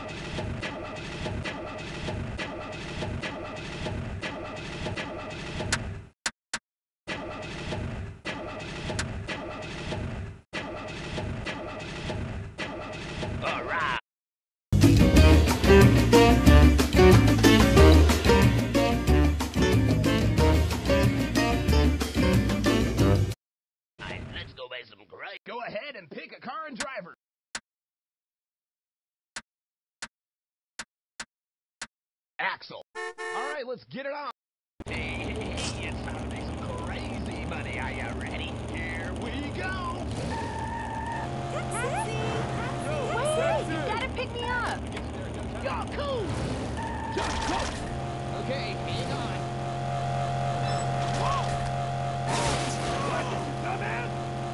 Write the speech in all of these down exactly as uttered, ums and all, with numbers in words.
Go ahead and pick a car and driver. Axel. All right, let's get it on. Hey, hey, it's time to make some crazy money. Are you ready? Here we go. Taxi! Wait, wait, you gotta pick me up. Go, cool. Just cool. Okay, hang on. Whoa. What? Dumbass?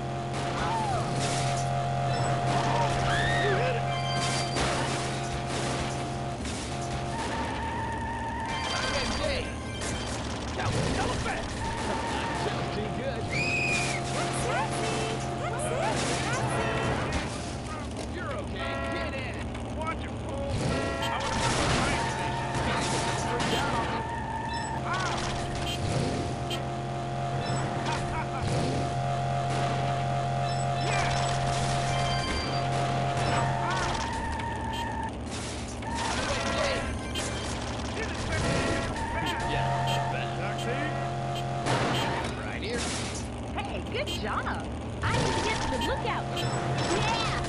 Good job. I need to get to the lookout. Yeah!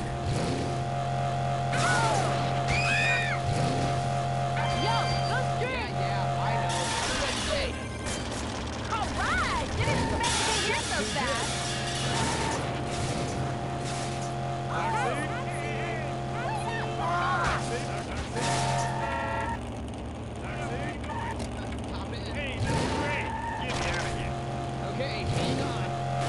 Yo, go straight! Yeah, yeah, I know. Let's see. All right! Didn't expect to get here so fast. Hey, this is great. Get me out of here. Okay, hang on.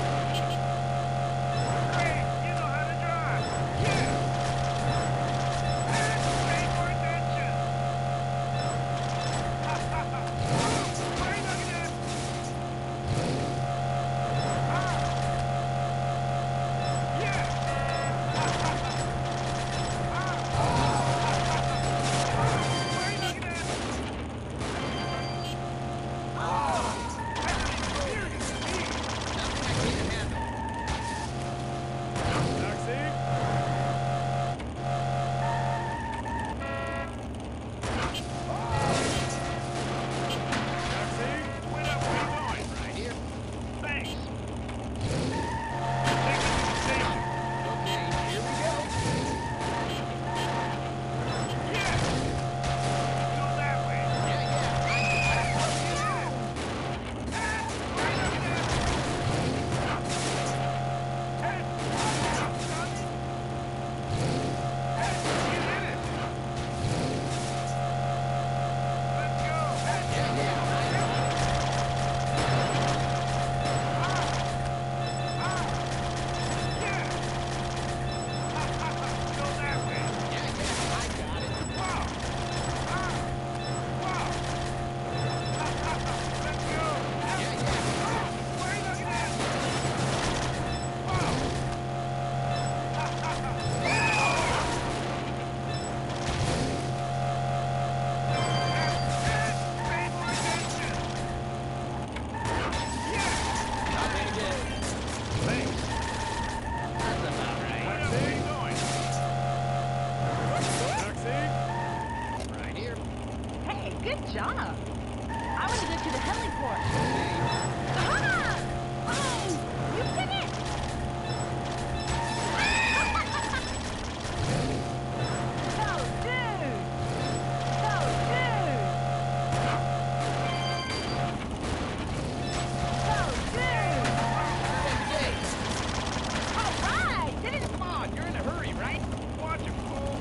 Good job. I want to go to the heliport. Ah! Oh, you did it! Go, dude! Go, dude! Go, dude! All right! Did it? Come on, you're in a hurry, right? Watch it, fool.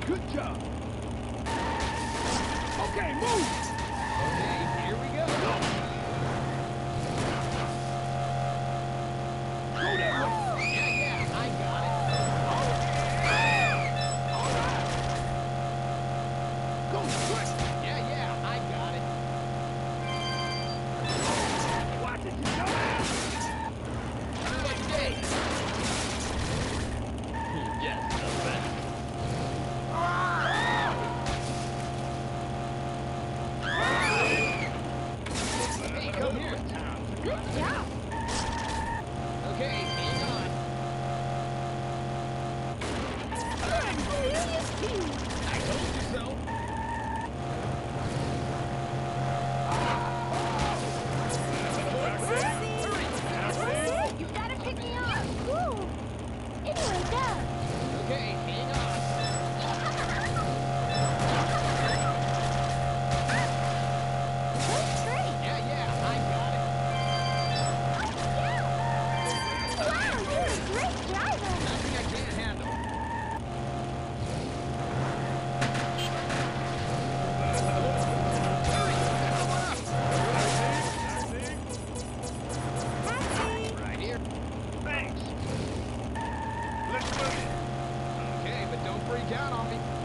Good job. Okay, move. Okay, here we go. Go, go that way. Yeah, yeah, I got it. All right. All right. Go quick. Yeah, yeah, I got it. Watch it, you dumbass. Good day. Yes, the best. Hey, come here. Good job. Okay, hang on. Serious speed. I told you so. That's it. You gotta pick me up. Woo. Anyway, go. Okay, hang on. Go straight. Yeah, yeah, I got it. Yeah. Wow, you're a great driver. Nothing I can't handle. Taxi. Right here. Thanks. Let's move it. Okay, but don't freak out on me.